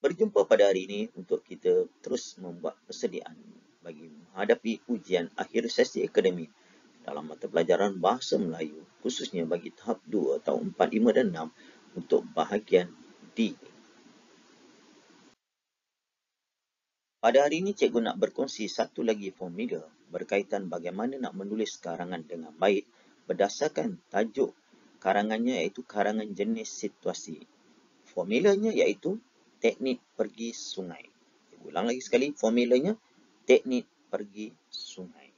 Berjumpa pada hari ini untuk kita terus membuat persediaan bagi menghadapi ujian akhir sesi akademik dalam mata pelajaran Bahasa Melayu, khususnya bagi tahap 2 atau 4, 5 dan 6 untuk bahagian D. Pada hari ini, cikgu nak berkongsi satu lagi formula berkaitan bagaimana nak menulis karangan dengan baik berdasarkan tajuk karangannya, iaitu karangan jenis situasi. Formulanya iaitu teknik pergi sungai. Cikgu ulang lagi sekali, formulanya teknik pergi sungai.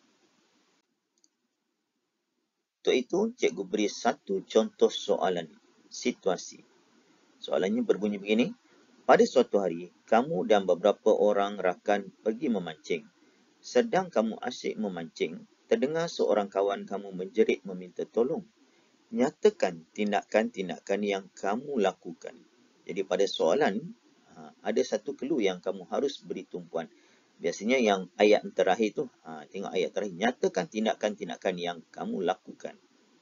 Untuk itu, cikgu beri satu contoh soalan situasi. Soalannya berbunyi begini. Pada suatu hari, kamu dan beberapa orang rakan pergi memancing. Sedang kamu asyik memancing, terdengar seorang kawan kamu menjerit meminta tolong. Nyatakan tindakan-tindakan yang kamu lakukan. Jadi pada soalan, ada satu clue yang kamu harus beri tumpuan. Biasanya yang ayat terakhir tu, tengok ayat terakhir. Nyatakan tindakan-tindakan yang kamu lakukan.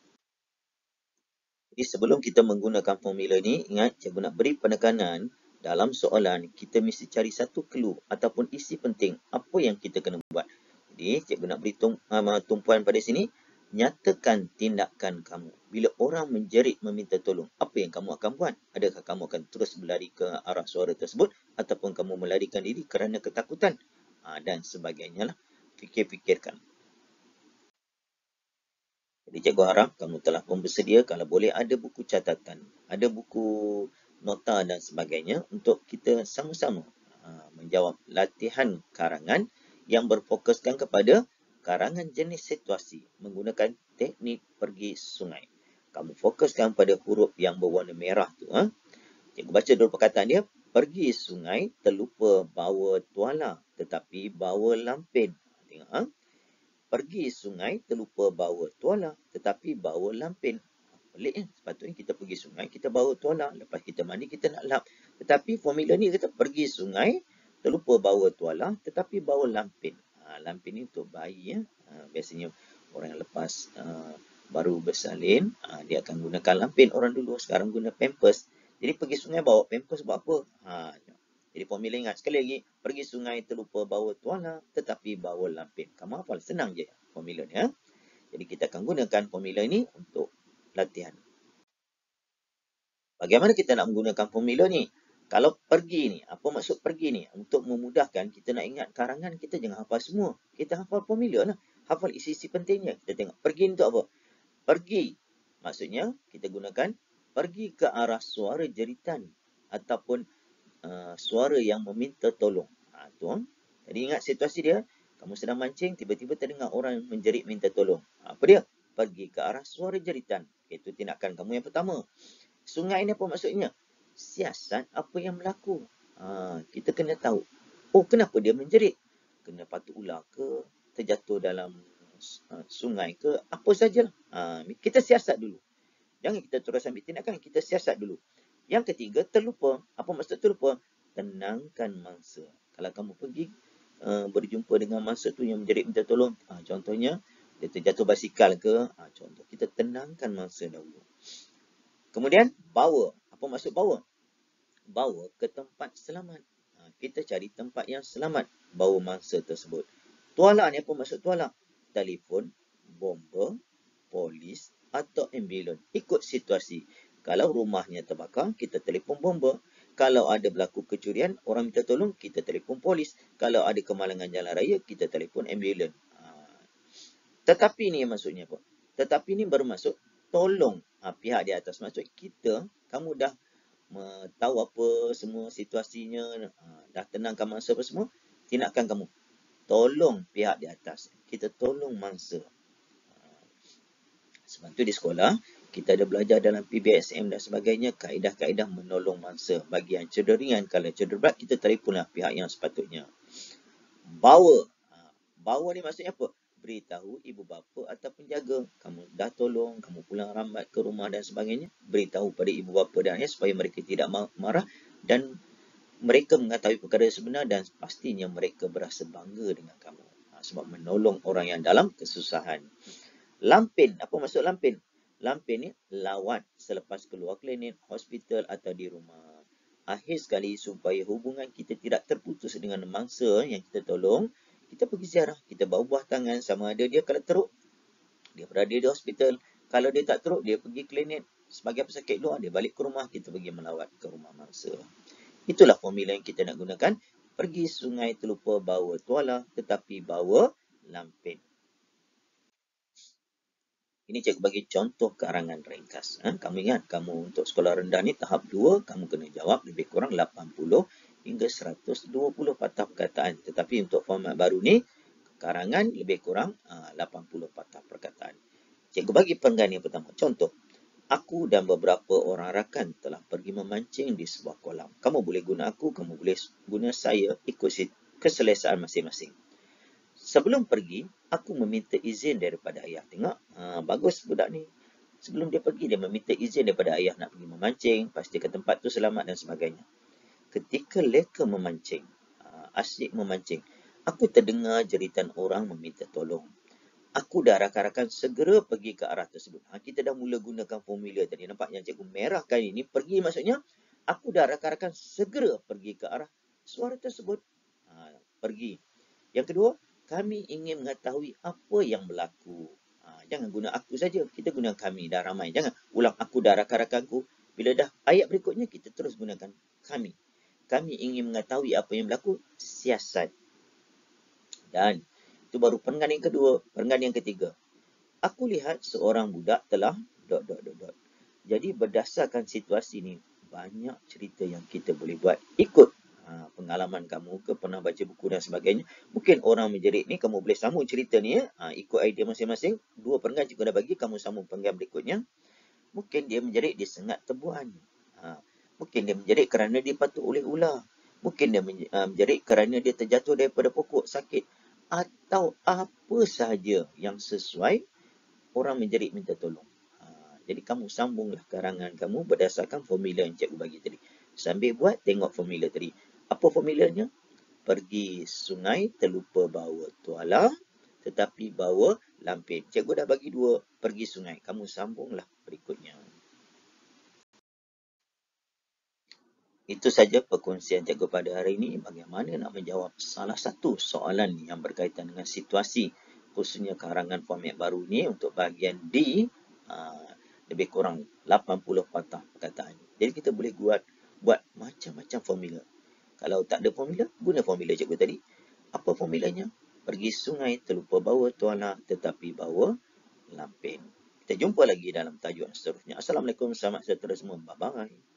Jadi sebelum kita menggunakan formula ni, ingat cikgu nak beri penekanan dalam soalan, kita mesti cari satu clue ataupun isi penting apa yang kita kena buat. Jadi cikgu nak beri tumpuan pada sini, nyatakan tindakan kamu. Bila orang menjerit meminta tolong, apa yang kamu akan buat? Adakah kamu akan terus berlari ke arah suara tersebut ataupun kamu melarikan diri kerana ketakutan? Dan sebagainya lah. Fikir-fikirkan. Jadi cikgu harap kamu telah pun bersedia, kalau boleh ada buku catatan, ada buku nota dan sebagainya untuk kita sama-sama menjawab latihan karangan yang berfokuskan kepada karangan jenis situasi menggunakan teknik pergi sungai. Kamu fokuskan pada huruf yang berwarna merah tu. Cikgu baca dulu perkataan dia. Pergi sungai, terlupa bawa tuala tetapi bawa lampin. Tengok. Pergi sungai, terlupa bawa tuala tetapi bawa lampin. Pelik kan? Sepatutnya kita pergi sungai, kita bawa tuala. Lepas kita mandi, kita nak lap. Tetapi formula ni kata pergi sungai, terlupa bawa tuala tetapi bawa lampin. Lampin ni untuk bayi. Biasanya orang yang lepas baru bersalin, dia akan gunakan lampin. Orang dulu sekarang guna pampers. Jadi pergi sungai bawa pampers buat apa? Jadi formula ingat sekali lagi, pergi sungai terlupa bawa tuala tetapi bawa lampin. Kamu hafal, senang je formula ni. Jadi kita akan gunakan formula ini untuk latihan. Bagaimana kita nak menggunakan formula ni? Kalau pergi ni, apa maksud pergi ni? Untuk memudahkan, kita nak ingat karangan, kita jangan hafal semua. Kita hafal formula lah. Hafal isi-isi pentingnya. Kita tengok, pergi untuk apa? Pergi, maksudnya kita gunakan pergi ke arah suara jeritan ataupun suara yang meminta tolong. Jadi ingat situasi dia, kamu sedang mancing, tiba-tiba terdengar orang menjerit minta tolong. Apa dia? Pergi ke arah suara jeritan. Itu tindakan kamu yang pertama. Sungai ni apa maksudnya? Siasat apa yang berlaku. Kita kena tahu. Oh, kenapa dia menjerit? Kena patut ular ke? Terjatuh dalam sungai ke? Apa sajalah. Kita siasat dulu. Jangan kita terus ambil tindakan. Kita siasat dulu. Yang ketiga, terlupa. Apa maksud terlupa? Tenangkan mangsa. Kalau kamu pergi berjumpa dengan mangsa tu yang menjerit minta tolong, contohnya dia terjatuh basikal ke, contoh kita tenangkan mangsa dahulu. Kemudian bawa. Apa maksud bawa? Bawa ke tempat selamat. Kita cari tempat yang selamat, bawa mangsa tersebut. Tuala ni apa maksud tuala? Telefon, bomba, polis atau ambulans. Ikut situasi. Kalau rumahnya terbakar, kita telefon bomba. Kalau ada berlaku kecurian, orang minta tolong, kita telefon polis. Kalau ada kemalangan jalan raya, kita telefon ambulans. Tetapi ni maksudnya apa? Tetapi ni bermaksud tolong pihak di atas. Maksud kita, kamu dah tahu apa semua situasinya, dah tenangkan mangsa apa semua, tindakan kamu. Tolong pihak di atas. Kita tolong mangsa. Sebab tu di sekolah, kita ada belajar dalam PBSM dan sebagainya, kaedah-kaedah menolong mangsa. Bagi yang cedera ringan, kalau cedera berat, kita telefonlah pihak yang sepatutnya. Bawa. Bawa ni maksudnya apa? Beritahu ibu bapa atau penjaga. Kamu dah tolong, kamu pulang rambat ke rumah dan sebagainya. Beritahu pada ibu bapa dan ayah supaya mereka tidak marah dan mereka mengetahui perkara sebenar dan pastinya mereka berasa bangga dengan kamu. Sebab menolong orang yang dalam kesusahan. Lampin. Apa maksud lampin? Lampin ni lawat selepas keluar klinik, hospital atau di rumah. akhir sekali supaya hubungan kita tidak terputus dengan mangsa yang kita tolong, kita pergi ziarah, kita bawa buah tangan, sama ada dia kalau teruk, dia berada di hospital. Kalau dia tak teruk, dia pergi klinik. Sebagai pesakit luar, dia balik ke rumah, kita pergi melawat ke rumah mangsa. Itulah formula yang kita nak gunakan. Pergi sungai terlupa bawa tuala, tetapi bawa lampin. Ini cikgu bagi contoh karangan ringkas. Kamu ingat, kamu untuk sekolah rendah ni tahap 2, kamu kena jawab lebih kurang 80 hingga 120 patah perkataan. Tetapi untuk format baru ni, karangan lebih kurang 80 patah perkataan. Cikgu bagi perenggan yang pertama. Contoh, aku dan beberapa orang rakan telah pergi memancing di sebuah kolam. Kamu boleh guna aku, kamu boleh guna saya, ikut keselesaan masing-masing. Sebelum pergi, aku meminta izin daripada ayah. Tengok, bagus budak ni. Sebelum dia pergi, dia meminta izin daripada ayah nak pergi memancing, pastikan tempat tu selamat dan sebagainya. Ketika leka memancing, asyik memancing, aku terdengar jeritan orang meminta tolong. Aku dan rakan-rakan segera pergi ke arah tersebut. Kita dah mula gunakan formula tadi. Nampak yang cikgu merahkan ini. Pergi maksudnya, aku dan rakan-rakan segera pergi ke arah suara tersebut. Pergi. Yang kedua, kami ingin mengetahui apa yang berlaku. Jangan guna aku saja. Kita guna kami dah ramai. Jangan ulang aku dan rakan-rakanku. Bila dah ayat berikutnya, kita terus gunakan kami. Kami ingin mengetahui apa yang berlaku. Siasat. Dan itu baru perenggan yang kedua. Perenggan yang ketiga. Aku lihat seorang budak telah ... Jadi berdasarkan situasi ni, banyak cerita yang kita boleh buat. Ikut pengalaman kamu ke, pernah baca buku dan sebagainya. Mungkin orang menjerit ni, kamu boleh sambung cerita ni. Ikut idea masing-masing. 2 perenggan cikgu dah bagi, kamu sambung perenggan berikutnya. Mungkin dia menjerit disengat tebuan. Mungkin dia menjerit kerana dia patut oleh ular. Mungkin dia menjerit kerana dia terjatuh daripada pokok sakit. Atau apa sahaja yang sesuai orang menjerit minta tolong. Jadi kamu sambunglah karangan kamu berdasarkan formula yang cikgu bagi tadi. Sambil buat, tengok formula tadi. Apa formulanya? Pergi sungai terlupa bawa tuala, tetapi bawa lampin. Cikgu dah bagi 2, pergi sungai. Kamu sambunglah berikutnya. Itu saja perkongsian cikgu pada hari ini. Bagaimana nak menjawab salah satu soalan yang berkaitan dengan situasi, khususnya karangan format baru ni untuk bahagian D, lebih kurang 80 patah perkataan. Jadi kita boleh buat macam-macam formula. Kalau tak ada formula, guna formula cikgu tadi. Apa formulanya? Pergi sungai terlupa bawa tuala, tetapi bawa lampin. Kita jumpa lagi dalam tajuk seterusnya. Assalamualaikum, selamat sejahtera semua. Bye-bye.